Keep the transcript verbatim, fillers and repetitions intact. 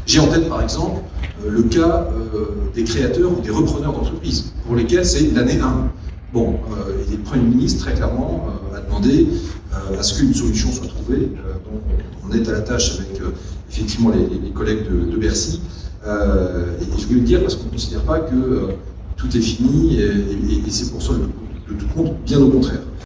J'ai en tête par exemple euh, le cas euh, des créateurs ou des repreneurs d'entreprises, pour lesquels c'est l'année un. Bon, euh, et le Premier ministre très clairement euh, a demandé euh, à ce qu'une solution soit trouvée. Euh, donc on est à la tâche avec euh, effectivement les, les collègues de, de Bercy. Euh, et, et je voulais le dire parce qu'on ne considère pas que euh, tout est fini et, et, et c'est pour ça le, le tout compte, bien au contraire.